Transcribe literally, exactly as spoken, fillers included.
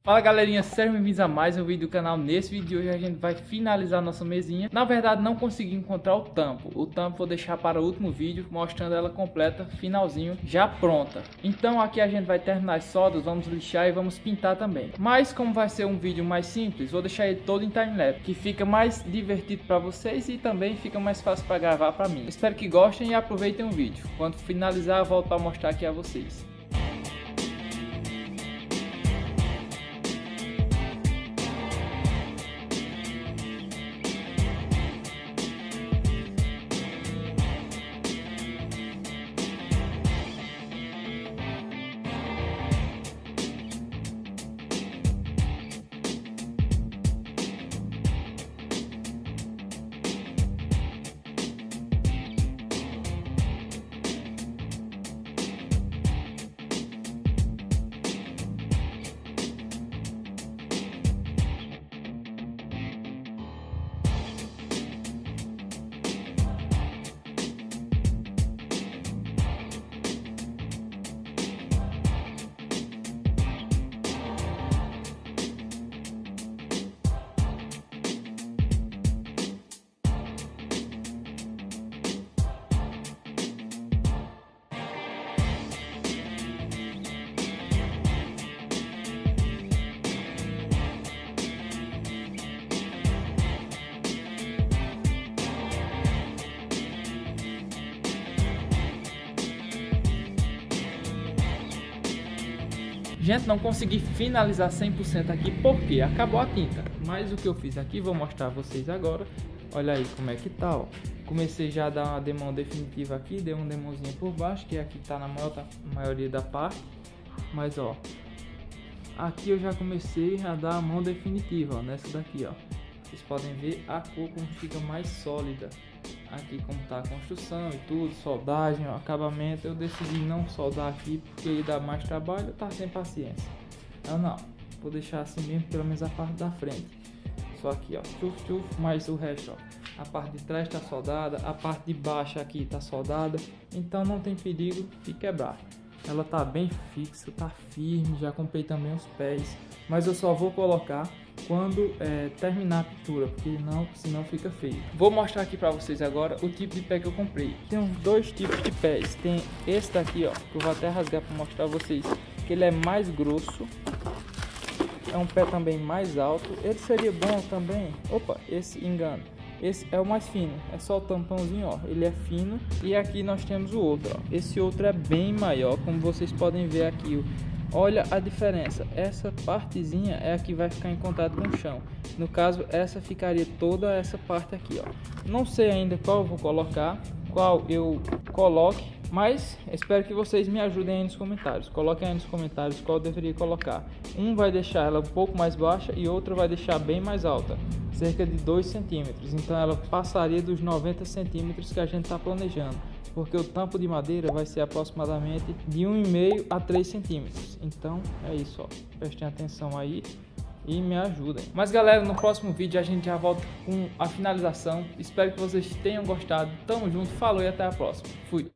Fala galerinha, sejam bem-vindos a mais um vídeo do canal. Nesse vídeo de hoje a gente vai finalizar nossa mesinha. Na verdade não consegui encontrar o tampo. O tampo vou deixar para o último vídeo, mostrando ela completa, finalzinho, já pronta. Então aqui a gente vai terminar as soldas, vamos lixar e vamos pintar também. Mas como vai ser um vídeo mais simples, vou deixar ele todo em timelapse, que fica mais divertido para vocês e também fica mais fácil para gravar para mim. Espero que gostem e aproveitem o vídeo. Quando finalizar eu volto para mostrar aqui a vocês. Gente, não consegui finalizar cem por cento aqui porque acabou a tinta. Mas o que eu fiz aqui, vou mostrar a vocês agora. Olha aí como é que tá, ó. Comecei já a dar uma demão definitiva aqui, dei um demãozinho por baixo, que aqui tá na maior, tá, maioria da parte. Mas ó, aqui eu já comecei a dar a mão definitiva, ó, nessa daqui, ó. Vocês podem ver a cor como fica mais sólida. Aqui como tá a construção e tudo, soldagem, ó, acabamento. Eu decidi não soldar aqui porque ia dar mais trabalho, eu tava sem paciência. Eu não, vou deixar assim mesmo, pelo menos a parte da frente. Só aqui, ó, tchuf, tchuf, mas o resto, ó, a parte de trás tá soldada, a parte de baixo aqui tá soldada, então não tem perigo de quebrar. Ela tá bem fixa, tá firme, já comprei também os pés, mas eu só vou colocar quando é, terminar a pintura, porque não, senão fica feio. Vou mostrar aqui para vocês agora o tipo de pé que eu comprei. Tem uns dois tipos de pés. Tem esse daqui, ó, que eu vou até rasgar para mostrar a vocês, que ele é mais grosso. É um pé também mais alto. Ele seria bom também. Opa, esse engano. Esse é o mais fino, é só o tampãozinho, ó, ele é fino. E aqui nós temos o outro, ó. Esse outro é bem maior, como vocês podem ver aqui. Olha a diferença, essa partezinha é a que vai ficar em contato com o chão. No caso, essa ficaria toda essa parte aqui, ó. Não sei ainda qual eu vou colocar, qual eu coloque, mas espero que vocês me ajudem aí nos comentários. Coloquem aí nos comentários qual eu deveria colocar. Um vai deixar ela um pouco mais baixa e outro vai deixar bem mais alta, cerca de dois centímetros. Então ela passaria dos noventa centímetros que a gente está planejando, porque o tampo de madeira vai ser aproximadamente de um vírgula cinco a três centímetros. Então é isso, ó. Prestem atenção aí e me ajudem. Mas galera, no próximo vídeo a gente já volta com a finalização. Espero que vocês tenham gostado. Tamo junto, falou e até a próxima. Fui!